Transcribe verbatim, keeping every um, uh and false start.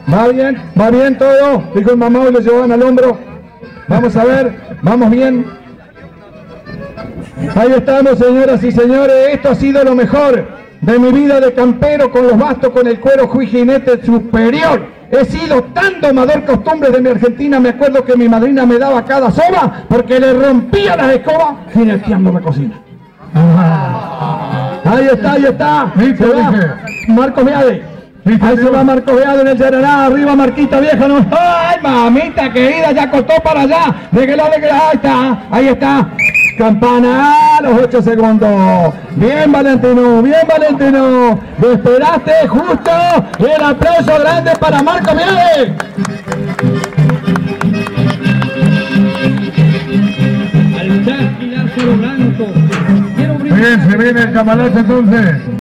Va bien, va bien todo. Dijo el mamá y lo llevaban al hombro. Vamos a ver, vamos bien. Ahí estamos, señoras y señores. Esto ha sido lo mejor de mi vida de campero, con los bastos, con el cuero, fui jinete superior. He sido tan domador costumbres de mi Argentina. Me acuerdo que mi madrina me daba cada soba porque le rompía las escobas jineteando la cocina. Ah. Ahí está, ahí está. Se va Marcos Viade. Ahí se va Marcos Viade en el Yaraná. Arriba Marquita vieja. No. Ay, mamita querida, ya costó para allá. De que lado, de que lado. Ahí está, ahí está. Campana a los ocho segundos. Bien, Valentino, bien, Valentino. Lo esperaste justo. El aplauso grande para Marco Viade. Al Chasqui Lázaro Blanco. Bien, se viene el cambalache entonces.